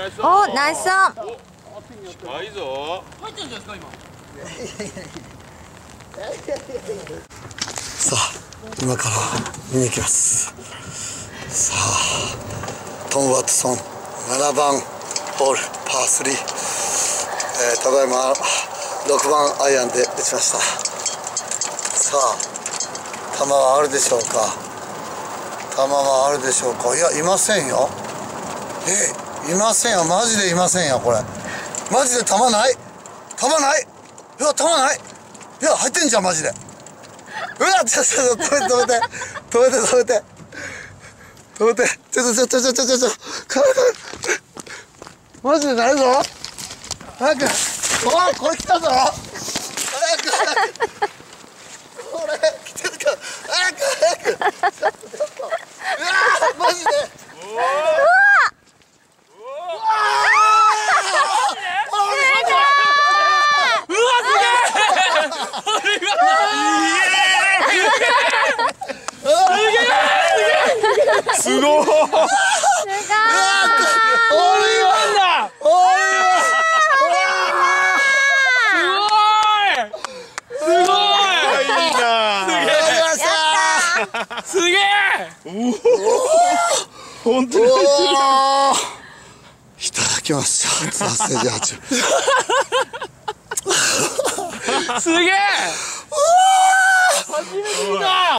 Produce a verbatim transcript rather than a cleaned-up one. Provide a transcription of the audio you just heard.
お、ナイスオン。 近いぞ。 入ってるんじゃないですか今。 さあ、今から見に行きます。さあ、トム・ワトソンななばんホールパースリー、えー、ただいまろくばんアイアンで打ちました。さあ、球はあるでしょうか。球はあるでしょうか。いや、いませんよ。え、いませんよ。マジでいませんよ、これ。マジで球ない。球ない。いや、球ない。いや、入ってんじゃん、マジで。うわ、ちょちょ、止めて、止めて、止めて、止めて。止めて、ちょちょちょちょちょちょちょ、マジでないぞ。早く、おい、これ来たぞ。早く、早く。これ来てるから、早く、早く。ちょっと、ちょっと。うわ、マジで。うわ。 すごい。すごい。 すごい。 すげえ。本当に。 いただきました。ツアーステージはち。 すげえ。初めて見た。